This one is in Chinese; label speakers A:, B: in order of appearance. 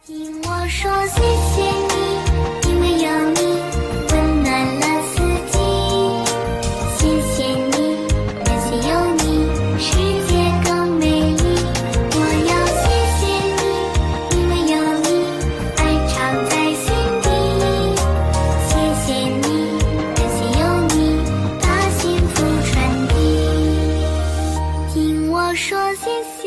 A: 听我说谢谢你，因为有你温暖了四季。谢谢你，感谢有你，世界更美丽。我要谢谢你，因为有你，爱常在心底。谢谢你，感谢有你，把幸福传递。听我说谢谢。